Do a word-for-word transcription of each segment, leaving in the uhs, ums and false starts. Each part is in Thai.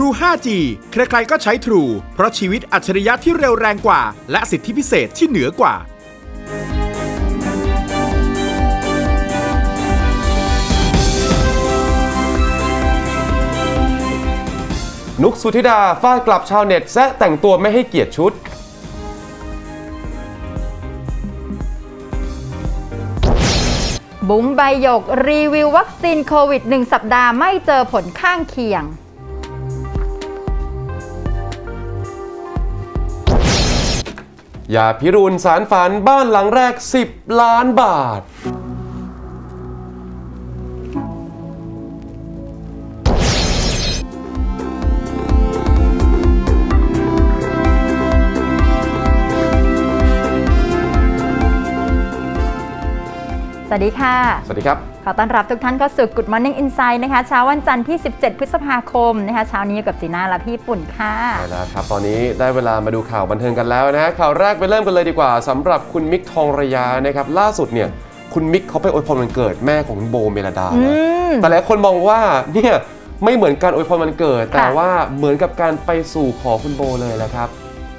True ไฟว์จี ใครๆก็ใช้ True เพราะชีวิตอัจฉริยะที่เร็วแรงกว่าและสิทธิพิเศษที่เหนือกว่านุกสุธิดาฟาดกลับชาวเน็ตแซะแต่งตัวไม่ให้เกียรติชุดบุ๋มใบหยกรีวิววัคซีนโควิดหนึ่งสัปดาห์ไม่เจอผลข้างเคียงอย่าพิรุณสารฝันบ้านหลังแรกสิบล้านบาทสวัสดีค่ะสวัสดีครับขอต้อนรับทุกท่านเข้าสู่ Good Morning Insight นะคะเช้าวันจันทร์ที่สิบเจ็ดพฤษภาคมนะคะเช้านี้กับจีน่าและพี่ปุ่นค่ะใช่แล้วครับตอนนี้ได้เวลามาดูข่าวบันเทิงกันแล้วนะข่าวแรกไปเริ่มกันเลยดีกว่าสำหรับคุณมิกทองระยานะครับล่าสุดเนี่ยคุณมิกเขาไปอวยพรวันเกิดแม่ของคุณโบเมลดานะแต่หลายคนมองว่าเนี่ยไม่เหมือนการอวยพรวันเกิดแต่ว่าเหมือนกับการไปสู่ขอคุณโบเลยแหละครับ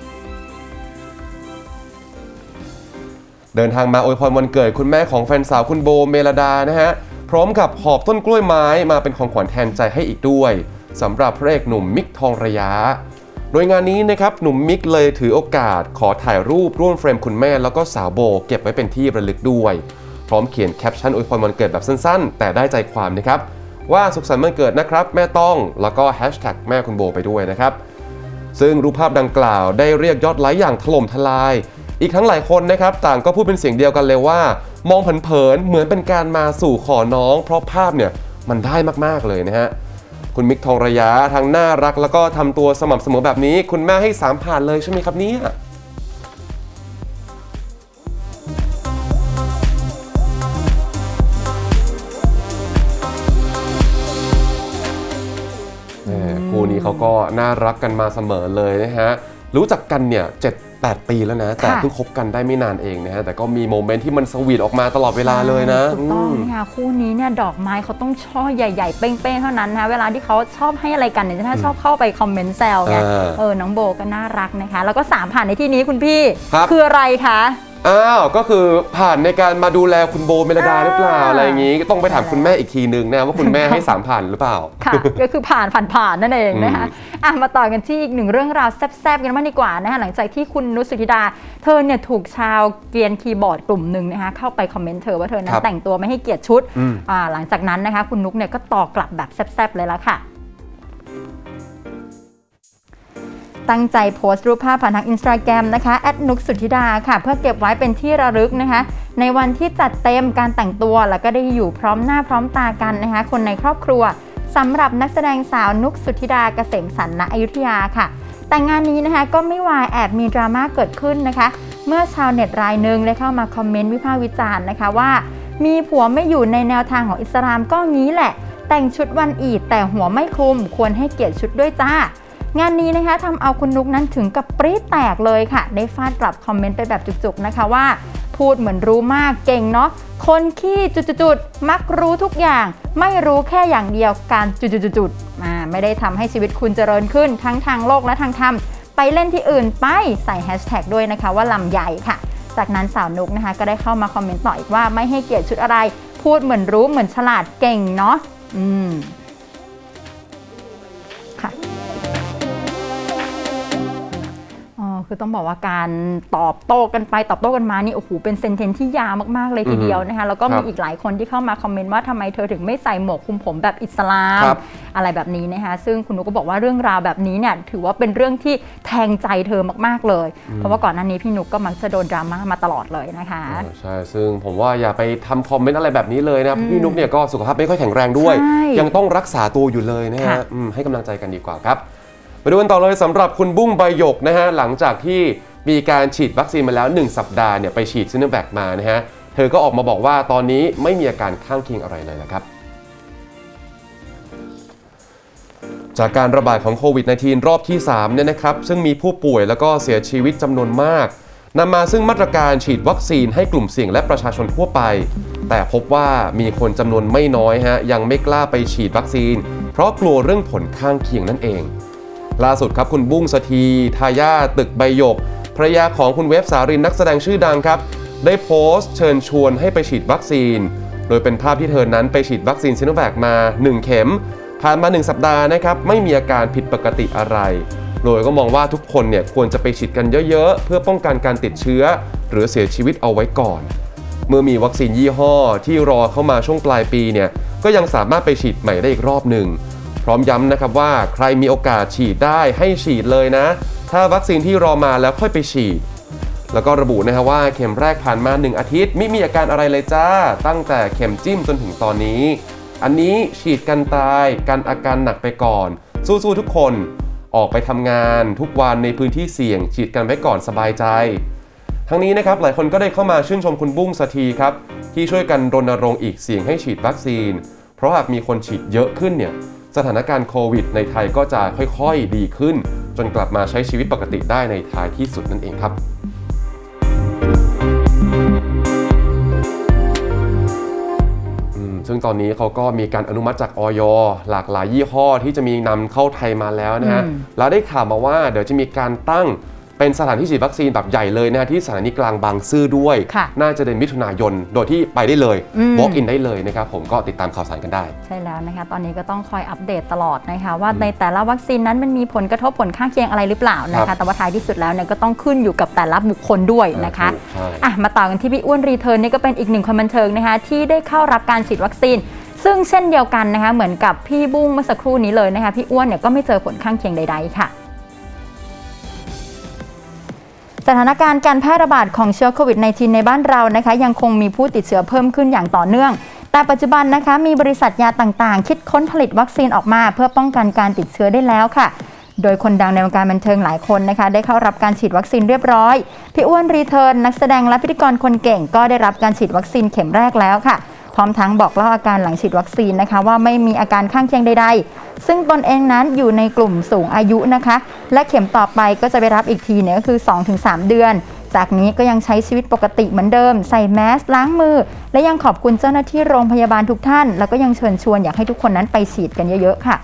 เดินทางมาอวยพรวันเกิดคุณแม่ของแฟนสาวคุณโบเมลดานะฮะพร้อมกับหอบต้นกล้วยไม้มาเป็นของขวัญแทนใจให้อีกด้วยสำหรับพระเอกหนุ่มมิกทองระยะโดยงานนี้นะครับหนุ่มมิกเลยถือโอกาสขอถ่ายรูปร่วมเฟรมคุณแม่แล้วก็สาวโบเก็บไว้เป็นที่ระลึกด้วยพร้อมเขียนแคปชั่นอวยพรวันเกิดแบบสั้นๆแต่ได้ใจความนะครับว่าสุขสันต์วันเกิดนะครับแม่ต้องแล้วก็แฮชแท็กแม่คุณโบไปด้วยนะครับซึ่งรูปภาพดังกล่าวได้เรียกยอดไลค์อย่างถล่มทลายอีกทั้งหลายคนนะครับต่างก็พูดเป็นเสียงเดียวกันเลยว่ามองเผินๆเหมือนเป็นการมาสู่ขอน้องเพราะภาพเนี่ยมันได้มากๆเลยนะฮะคุณมิกทองระยะทั้งน่ารักแล้วก็ทำตัวสม่ำเสมอแบบนี้คุณแม่ให้สามผ่านเลยใช่ไหมครับเนี่ยคู่นี้เขาก็น่ารักกันมาเสมอเลยนะฮะรู้จักกันเนี่ยเจ็ดแปดปีแล้วนะแต่เพิ่งคบกันได้ไม่นานเองนะฮะแต่ก็มีโมเมนต์ที่มันสวีทออกมาตลอดเวลาเลยนะถูกต้องค่ะคู่นี้เนี่ยดอกไม้เขาต้องช่อใหญ่ๆเป้งๆเท่านั้นนะเวลาที่เขาชอบให้อะไรกันเนี่ยถ้าชอบเข้าไปคอมเมนต์แซวไงเออน้องโบก็น่ารักนะคะแล้วก็สามผ่านในที่นี้คุณพี่คืออะไรคะอ้าวก็คือผ่านในการมาดูแลคุณโบเมลดาหรือเปล่าอะไรอย่างนี้ต้องไปถามคุณแม่อีกทีนึงนะว่าคุณแม่ให้สามผ่านหรือเปล่าค่ะก็คือผ่านผ่านผ่านนั่นเองนะคะอ่ะมาต่อกันที่อีกหนึ่งเรื่องราวแซ่บๆกันบ้างดีกว่านะคะหลังจากที่คุณนุชสุธิดาเธอเนี่ยถูกชาวเกรียนคีย์บอร์ดกลุ่มหนึ่งนะคะเข้าไปคอมเมนต์เธอว่าเธอนั้นแต่งตัวไม่ให้เกียรติชุดอ่าหลังจากนั้นนะคะคุณนุชเนี่ยก็ตอบกลับแบบแซ่บๆเลยละค่ะตั้งใจโพสต์รูปภาพผ่านทาง อินสตาแกรม นะคะแอดนุกสุธิดาค่ะเพื่อเก็บไว้เป็นที่ระลึกนะคะในวันที่จัดเต็มการแต่งตัวแล้วก็ได้อยู่พร้อมหน้าพร้อมตากันนะคะคนในครอบครัวสำหรับนักแสดงสาวนุกสุธิดาเกษมสันต์ณอยุธยาค่ะแต่งานนี้นะคะก็ไม่วายแอบมีดราม่าเกิดขึ้นนะคะเมื่อชาวเน็ตรายหนึ่งได้เข้ามาคอมเมนต์วิพากษ์วิจารณ์นะคะว่ามีผัวไม่อยู่ในแนวทางของอิสลามก็งี้แหละแต่งชุดวันอีดแต่หัวไม่คลุมควรให้เกียรติชุดด้วยจ้างานนี้นะคะทำเอาคุณนุกนั้นถึงกับปรี๊ดแตกเลยค่ะได้ฟาดกลับคอมเมนต์ไปแบบจุกๆนะคะว่าพูดเหมือนรู้มากเก่งเนาะคนขี้จุดๆมักรู้ทุกอย่างไม่รู้แค่อย่างเดียวการจุดๆอ่าไม่ได้ทำให้ชีวิตคุณเจริญขึ้นทั้งทางโลกและทางธรรมไปเล่นที่อื่นไปใส่แฮชแท็กด้วยนะคะว่าลำใหญ่ค่ะจากนั้นสาวนุกนะคะก็ได้เข้ามาคอมเมนต์ต่ออีกว่าไม่ให้เกียรติชุดอะไรพูดเหมือนรู้เหมือนฉลาดเก่งเนาะอืมค่ะคือต้องบอกว่าการตอบโต้กันไปตอบโต้กันมานี่โอ้โหเป็นเซนเทนที่ยาวมากๆเลยทีเดียวนะคะแล้วก็มีอีกหลายคนที่เข้ามาคอมเมนต์ว่าทำไมเธอถึงไม่ใส่หมวกคลุมผมแบบอิสลามอะไรแบบนี้นะคะซึ่งคุณนุกก็บอกว่าเรื่องราวแบบนี้เนี่ยถือว่าเป็นเรื่องที่แทงใจเธอมากๆเลยเพราะว่าก่อนหน้านี้พี่นุกก็มักจะโดนดราม่ามาตลอดเลยนะคะใช่ซึ่งผมว่าอย่าไปทำคอมเมนต์อะไรแบบนี้เลยนะพี่นุกเนี่ยก็สุขภาพไม่ค่อยแข็งแรงด้วยยังต้องรักษาตัวอยู่เลยนะฮะให้กำลังใจกันดีกว่าครับไปดูกันต่อเลยสำหรับคุณบุ้งใบหยกนะฮะหลังจากที่มีการฉีดวัคซีนมาแล้วหนึ่งสัปดาห์เนี่ยไปฉีดซิโนแวคมานะฮะเธอก็ออกมาบอกว่าตอนนี้ไม่มีอาการข้างเคียงอะไรเลยนะครับจากการระบาดของโควิด สิบเก้า รอบที่สามเนี่ยนะครับซึ่งมีผู้ป่วยแล้วก็เสียชีวิตจำนวนมากนำมาซึ่งมาตรการฉีดวัคซีนให้กลุ่มเสี่ยงและประชาชนทั่วไปแต่พบว่ามีคนจำนวนไม่น้อยฮะยังไม่กล้าไปฉีดวัคซีนเพราะกลัวเรื่องผลข้างเคียงนั่นเองล่าสุดครับคุณบุ้งสถีทายาทตึกใบหยกภรรยาของคุณเวฟสารินนักแสดงชื่อดังครับได้โพสต์เชิญชวนให้ไปฉีดวัคซีนโดยเป็นภาพที่เธอนั้นไปฉีดวัคซีนซิโนแวคมาหนึ่งเข็มผ่านมาหนึ่งสัปดาห์นะครับไม่มีอาการผิดปกติอะไรโดยก็มองว่าทุกคนเนี่ยควรจะไปฉีดกันเยอะๆเพื่อป้องกันการติดเชื้อหรือเสียชีวิตเอาไว้ก่อนเมื่อมีวัคซีนยี่ห้อที่รอเข้ามาช่วงปลายปีเนี่ยก็ยังสามารถไปฉีดใหม่ได้อีกรอบหนึ่งพร้อมย้ำนะครับว่าใครมีโอกาสฉีดได้ให้ฉีดเลยนะถ้าวัคซีนที่รอมาแล้วค่อยไปฉีดแล้วก็ระบุนะครับว่าเข็มแรกผ่านมาหนึ่งอาทิตย์ไม่มีอาการอะไรเลยจ้าตั้งแต่เข็มจิ้มจนถึงตอนนี้อันนี้ฉีดกันตายกันอาการหนักไปก่อนสู้ๆทุกคนออกไปทำงานทุกวันในพื้นที่เสี่ยงฉีดกันไว้ก่อนสบายใจทั้งนี้นะครับหลายคนก็ได้เข้ามาชื่นชมคุณบุ้งสถีครับที่ช่วยกันรณรงค์อีกเสียงให้ฉีดวัคซีนเพราะหากมีคนฉีดเยอะขึ้นเนี่ยสถานการณ์โควิดในไทยก็จะค่อยๆดีขึ้นจนกลับมาใช้ชีวิตปกติได้ในท้ายที่สุดนั่นเองครับซึ่งตอนนี้เขาก็มีการอนุมัติจากอย.หลากหลายยี่ห้อที่จะมีนำเข้าไทยมาแล้วนะฮะแล้วได้ข่าวมาว่าเดี๋ยวจะมีการตั้งเป็นสถานที่ฉีดวัคซีนแบบใหญ่เลยนะที่สถานีกลางบางซื่อด้วยน่าจะเดือนมิถุนายนโดยที่ไปได้เลย walk in ได้เลยนะครับผมก็ติดตามข่าวสารกันได้ใช่แล้วนะคะตอนนี้ก็ต้องคอยอัปเดตตลอดนะคะว่าในแต่ละวัคซีนนั้นมันมีผลกระทบผลข้างเคียงอะไรหรือเปล่านะคะแต่ว่าท้ายที่สุดแล้วเนี่ยก็ต้องขึ้นอยู่กับแต่ละบุคคลด้วยนะคะอ่ะมาต่อกันที่พี่อ้วนรีเทิร์นนี่ก็เป็นอีกหนึ่งคนบันเทิงนะคะที่ได้เข้ารับการฉีดวัคซีนซึ่งเช่นเดียวกันนะคะเหมือนกับพี่บุ้งเมื่อสักครู่นี้เลยนะคะพี่อ้วนเนี่ยก็ไม่เจอผลข้างเคียงใดๆค่ะสถานการณ์การแพร่ระบาดของเชื้อโควิด สิบเก้า ในบ้านเรานะคะยังคงมีผู้ติดเชื้อเพิ่มขึ้นอย่างต่อเนื่องแต่ปัจจุบันนะคะมีบริษัทยาต่างๆคิดค้นผลิตวัคซีนออกมาเพื่อป้องกันการติดเชื้อได้แล้วค่ะโดยคนดังในวงการบันเทิงหลายคนนะคะได้เข้ารับการฉีดวัคซีนเรียบร้อยพี่อ้วนรีเทิร์นนักแสดงและพิธีกรคนเก่งก็ได้รับการฉีดวัคซีนเข็มแรกแล้วค่ะพร้อมทั้งบอกเล่าอาการหลังฉีดวัคซีนนะคะว่าไม่มีอาการข้างเคียงใดๆซึ่งตนเองนั้นอยู่ในกลุ่มสูงอายุนะคะและเข็มต่อไปก็จะไปรับอีกทีเนี่ยก็คือ สองถึงสาม เดือนจากนี้ก็ยังใช้ชีวิตปกติเหมือนเดิมใส่แมสล้างมือและยังขอบคุณเจ้าหน้าที่โรงพยาบาลทุกท่านแล้วก็ยังเชิญชวนอยากให้ทุกคนนั้นไปฉีดกันเยอะๆค่ะ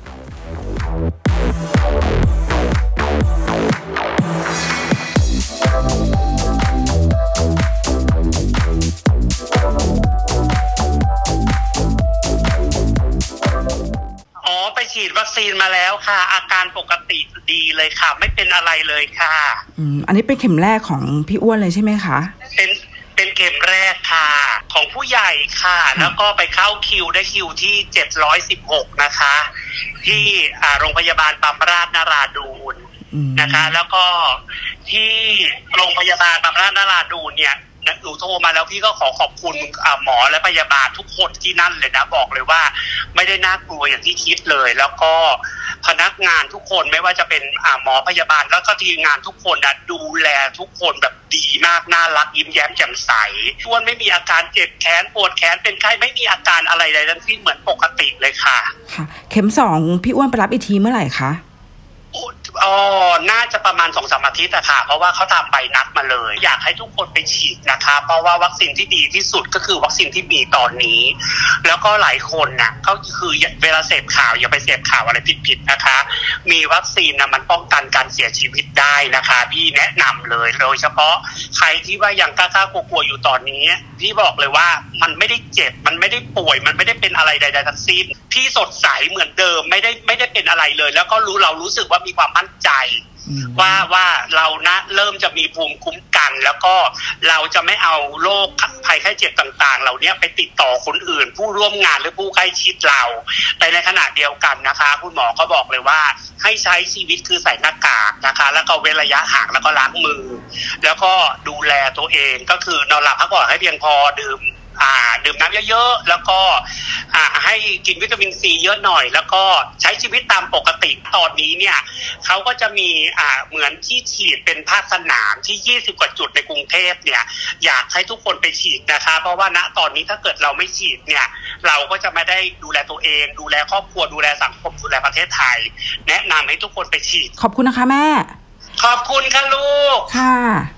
ฉีดวัคซีนมาแล้วค่ะอาการปกติดีเลยค่ะไม่เป็นอะไรเลยค่ะอืมอันนี้เป็นเข็มแรกของพี่อ้วนเลยใช่ไหมคะเป็นเป็นเข็มแรกค่ะของผู้ใหญ่ค่ะแล้วก็ไปเข้าคิวได้คิวที่เจ็ดร้อยสิบหกนะคะที่โรงพยาบาลบำราศนราดูนนะคะแล้วก็ที่โรงพยาบาลบำราศนราดูนเนี่ยหนูโทรมาแล้วพี่ก็ขอขอบคุณหมอและพยาบาลทุกคนที่นั่นเลยนะบอกเลยว่าไม่ได้น่ากลัวอย่างที่คิดเลยแล้วก็พนักงานทุกคนไม่ว่าจะเป็นหมอพยาบาลแล้วก็ทีมงานทุกคนนะดูแลทุกคนแบบดีมากน่ารักยิ้มแย้มแจ่มใสอ้วนไม่มีอาการเจ็บแขนปวดแขนเป็นไข้ไม่มีอาการอะไรเลยทั้งสิ้นเหมือนปกติเลยค่ะค่ะเข็มสองพี่อ้วนไปรับอีกทีเมื่อไหร่คะอ๋อน่าจะประมาณ สองถึงสาม อาทิตย์อะค่ะเพราะว่าเขาทำใบนัดมาเลยอยากให้ทุกคนไปฉีดนะคะเพราะว่าวัคซีนที่ดีที่สุดก็คือวัคซีนที่มีตอนนี้แล้วก็หลายคนน่ะก็คือเวลาเสพข่าวอย่าไปเสพข่าวอะไรผิดๆนะคะมีวัคซีนนะมันป้องกันการเสียชีวิตได้นะคะพี่แนะนำเลยโดยเฉพาะใครที่ว่ายังกล้าๆกลัวๆอยู่ตอนนี้พี่บอกเลยว่ามันไม่ได้เจ็บมันไม่ได้ป่วยมันไม่ได้เป็นอะไรใดๆทั้งสิ้นพี่สดใสเหมือนเดิมไม่ได้ไม่ได้เป็นอะไรเลยแล้วก็รู้เรารู้สึกว่ามีความมั่นใจว่าว่าเรานะเริ่มจะมีภูมิคุ้มกันแล้วก็เราจะไม่เอาโรคภัยไข้เจ็บต่างๆเหล่านี้ไปติดต่อคนอื่นผู้ร่วมงานหรือผู้ใกล้ชิดเราแต่ในขณะเดียวกันนะคะคุณหมอก็บอกเลยว่าให้ใช้ชีวิตคือใส่หน้ากากนะคะแล้วก็เว้นระยะห่างแล้วก็ล้างมือแล้วก็ดูแลตัวเองก็คือนอนหลับพักผ่อนให้เพียงพอดื่มอ่าดื่มน้ำเยอะๆแล้วก็อ่าให้กินวิตามินซีเยอะหน่อยแล้วก็ใช้ชีวิตตามปกติตอนนี้เนี่ยเขาก็จะมีอ่าเหมือนที่ฉีดเป็นภาคสนามที่ยี่สิบกว่าจุดในกรุงเทพเนี่ยอยากให้ทุกคนไปฉีดนะคะเพราะว่าณตอนนี้ถ้าเกิดเราไม่ฉีดเนี่ยเราก็จะไม่ได้ดูแลตัวเองดูแลครอบครัวดูแลสังคมดูแลประเทศไทยแนะนำให้ทุกคนไปฉีดขอบคุณนะคะแม่ขอบคุณค่ะลูกค่ะ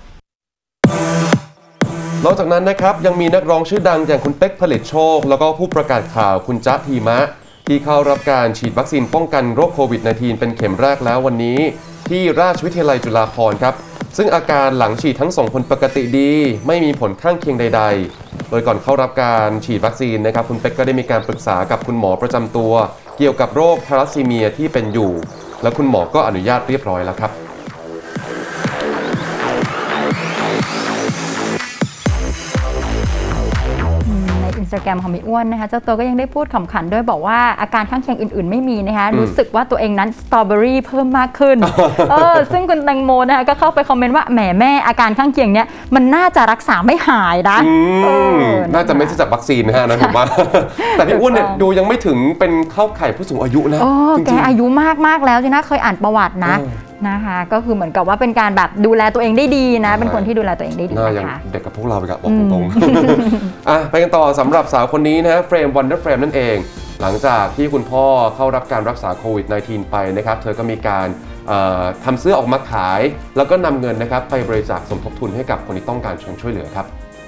นอกจากนั้นนะครับยังมีนักร้องชื่อดังอย่างคุณเป๊กผลิตโชคแล้วก็ผู้ประกาศข่าวคุณจ๊ะทีมะที่เข้ารับการฉีดวัคซีนป้องกันโรคโควิด สิบเก้า เป็นเข็มแรกแล้ววันนี้ที่ราชวิทยาลัยจุฬาภรณ์ครับซึ่งอาการหลังฉีดทั้งสองคนปกติดีไม่มีผลข้างเคียงใดๆโดยก่อนเข้ารับการฉีดวัคซีนนะครับคุณเป็กก็ได้มีการปรึกษากับคุณหมอประจำตัวเกี่ยวกับโรคทาลัสซีเมียที่เป็นอยู่และคุณหมอก็อนุญาตเรียบร้อยแล้วครับ Instagram ของพี่อ้วนนะคะเจ้าตัวก็ยังได้พูดขำขันด้วยบอกว่าอาการข้างเคียงอื่นๆไม่มีนะคะรู้สึกว่าตัวเองนั้นสตรอเบอรี่เพิ่มมากขึ้น เออซึ่งคุณแตงโมนะคะก็เข้าไปคอมเมนต์ว่าแหมแม่อาการข้างเคียงเนี้ยมันน่าจะรักษาไม่หายนะน่าจะไม่ใช่จากวัคซีนนะฮะนะผมว่าแต่พี่อ้วนเนี่ยดูยังไม่ถึงเป็นเข้าข่ายผู้สูงอายุนะแกอายุมากมากแล้วจีน่าเคยอ่านประวัตินะนะคะก็คือเหมือนกับว่าเป็นการแบบดูแลตัวเองได้ดีนะเป็นคนที่ดูแลตัวเองได้ดีนะคะเด็กกับพวกเราไปกับบอกตรงๆอ่ะไปกันต่อสำหรับสาวคนนี้นะเฟรมวันเดอร์เฟรมนั่นเองหลังจากที่คุณพ่อเข้ารับการรักษาโควิด สิบเก้า ไปนะครับเธอก็มีการทำเสื้อออกมาขายแล้วก็นำเงินนะครับไปบริจาคสมทบทุนให้กับคนที่ต้องการช่วยเหลือครับ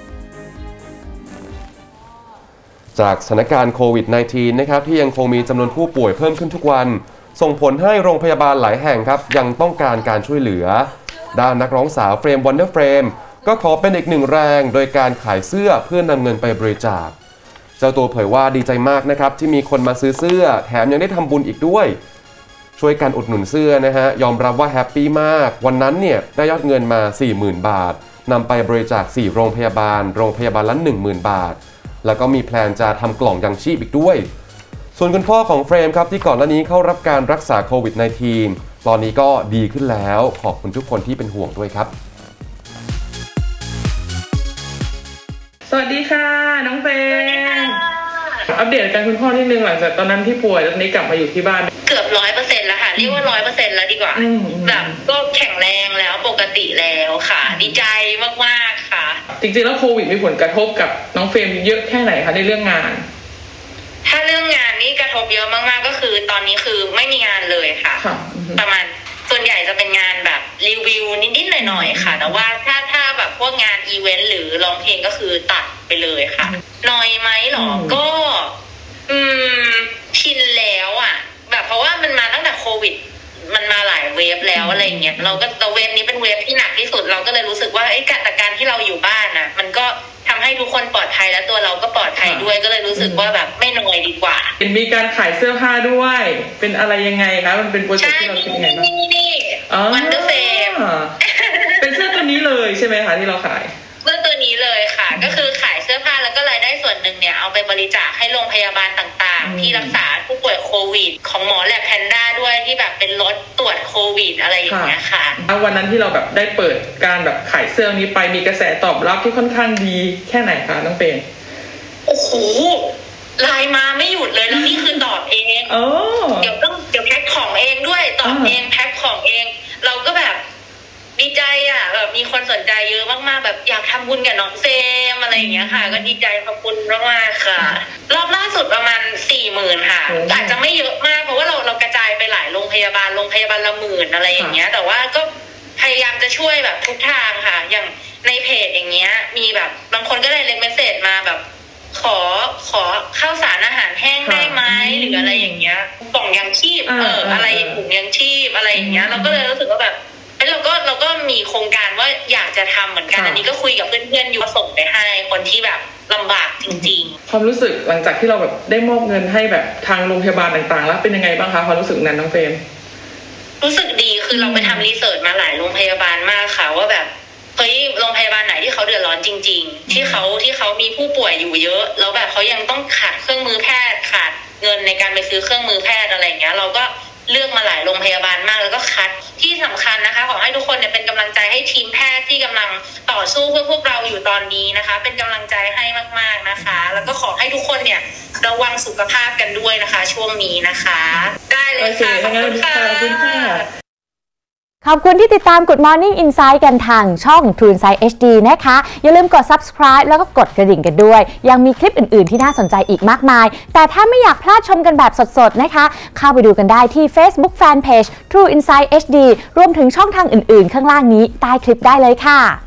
จากสถานการณ์โควิด สิบเก้า นะครับที่ยังคงมีจำนวนผู้ป่วยเพิ่มขึ้นทุกวันส่งผลให้โรงพยาบาลหลายแห่งครับยังต้องการการช่วยเหลือด้านนักร้องสาวเฟรมวันเดอร์เฟรมก็ขอเป็นอีกหนึ่งแรงโดยการขายเสื้อเพื่อนำเงินไปบริจาคเจ้าตัวเผยว่าดีใจมากนะครับที่มีคนมาซื้อเสื้อแถมยังได้ทำบุญอีกด้วยช่วยกันอุดหนุนเสื้อนะฮะยอมรับว่าแฮปปี้มากวันนั้นเนี่ยได้ยอดเงินมา สี่หมื่น บาทนำไปบริจาคสี่โรงพยาบาลโรงพยาบาลละ หนึ่งหมื่น บาทแล้วก็มีแพลนจะทำกล่องยังชีพอีกด้วยส่วนคุณพ่อของเฟรมครับที่ก่อนหน้านี้เข้ารับการรักษาโควิด สิบเก้า ตอนนี้ก็ดีขึ้นแล้วขอบคุณทุกคนที่เป็นห่วงด้วยครับสวัสดีค่ะน้องเฟรมอัปเดตการคุณพ่อนิดนึงหลังจากตอนนั้นที่ป่วยแล้วตอนนี้กลับมาอยู่ที่บ้านเกือบร้อยเปอร์เซ็นต์แล้วค่ะเรียกว่าร้อยเปอร์เซ็นต์แล้วดีกว่าแบบก็แข็งแรงแล้วปกติแล้วค่ะดีใจมากๆค่ะจริงๆแล้วโควิดมีผลกระทบกับน้องเฟรมเยอะแค่ไหนคะในเรื่องงานถ้าเรื่องงานนี่กระทบเยอะมากๆก็คือตอนนี้คือไม่มีงานเลยค่ะประมาณส่วนใหญ่จะเป็นงานแบบรีวิวนิดๆหน่อยๆค่ะแต่ว่าถ้าถ้าแบบพวกงานอีเวนต์หรือร้องเพลงก็คือตัดไปเลยค่ะน้อยไหมหรอก็อืมชินแล้วอ่ะแบบเพราะว่ามันมาตั้งแต่โควิดมันมาหลายเวฟแล้วอะไรเงี้ยเราก็แต่เวฟนี้เป็นเวฟที่หนักที่สุดเราก็เลยรู้สึกว่าไอ้การการที่เราอยู่บ้านน่ะมันก็ทำให้ทุกคนปลอดภัยและตัวเราก็ปลอดภัยด้วยก็เลยรู้สึกว่าแบบไม่น้อยดีกว่าเห็นมีการขายเสื้อผ้าด้วยเป็นอะไรยังไงคะมันเป็นโปรเจกต์ที่เราคิดยังไงบ้างนี่วันเดอร์เฟมเป็นเสื้อตัวนี้เลยใช่ไหมคะที่เราขายเสื้อตัวนี้เลยค่ะก็คือขายเสื้อผ้าแล้วก็รายได้ส่วนหนึ่งเนี่ยเอาไปบริจาคให้โรงพยาบาลต่างๆที่รักษาผู้ป่วยโควิดของหมอแลบแพนด้าด้วยที่แบบเป็นรถตรวจโควิดอะไรอย่างเงี้ยค่ะวันนั้นที่เราแบบได้เปิดการแบบขายเสื้อนี้ไปมีกระแสตอบรับที่ค่อนข้างดีแค่ไหนคะน้องเปนโอ้โหไลน์มาไม่หยุดเลยแล้วนี่คือตอบเองเดี๋ยวต้องเดี๋ยวแพ็คของเองด้วยตอบเองแพ็คของเองเราก็แบบดีใจอ่ะแบบมีคนสนใจเยอะมากๆแบบอยากทำบุญกับน้องเซมอะไรอย่างเงี้ยค่ะก็ดีใจขอบคุณมากๆค่ะรอบล่าสุดประมาณสี่หมื่นค่ะอาจจะไม่เยอะมากเพราะว่าเราเรากระจายไปหลายโรงพยาบาลโรงพยาบาลละหมื่นอะไรอย่างเงี้ยแต่ว่าก็พยายามจะช่วยแบบทุกทางค่ะอย่างในเพจอย่างเงี้ยมีแบบบางคนก็ได้เล็กเมสเซจมาแบบขอขอข้าวสารอาหารแห้งได้ไหมหรืออะไรอย่างเงี้ยกล่องยังชีพเอออะไรถุงยังชีพอะไรอย่างเงี้ยเราก็เลยรู้สึกว่าแบบเราก็เราก็มีโครงการว่าอยากจะทำเหมือนกันอันนี้ก็คุยกับเพื่อนๆอยู่ส่งไปให้คนที่แบบลำบากจริงๆความรู้สึกหลังจากที่เราแบบได้มอบเงินให้แบบทางโรงพยาบาลต่างๆแล้วเป็นยังไงบ้างคะความรู้สึกนั้นน้องเฟรมรู้สึกดีคือเราไปทำรีเสิร์ชมาหลายโรงพยาบาลมากค่ะว่าแบบเฮ้ยโรงพยาบาลไหนที่เขาเดือดร้อนจริงๆที่เขาที่เขามีผู้ป่วยอยู่เยอะแล้วแบบเขายังต้องขาดเครื่องมือแพทย์ขาดเงินในการไปซื้อเครื่องมือแพทย์อะไรอย่างเงี้ยเราก็เลือกมาหลายโรงพยาบาลมากแล้วก็คัดที่สำคัญนะคะขอให้ทุกคนเนี่ยเป็นกำลังใจให้ทีมแพทย์ที่กำลังต่อสู้เพื่อพวกเราอยู่ตอนนี้นะคะเป็นกำลังใจให้มากๆนะคะแล้วก็ขอให้ทุกคนเนี่ยระวังสุขภาพกันด้วยนะคะช่วงนี้นะคะได้เลยค่ะขอบคุณค่ะขอบคุณที่ติดตาม Good Morning Insight กันทางช่อง True Insight เอช ดี นะคะอย่าลืมกด Subscribe แล้วก็กดกระดิ่งกันด้วยยังมีคลิปอื่นๆที่น่าสนใจอีกมากมายแต่ถ้าไม่อยากพลาดชมกันแบบสดๆนะคะเข้าไปดูกันได้ที่ Facebook Fanpage True Insight เอช ดี รวมถึงช่องทางอื่นๆข้างล่างนี้ใต้คลิปได้เลยค่ะ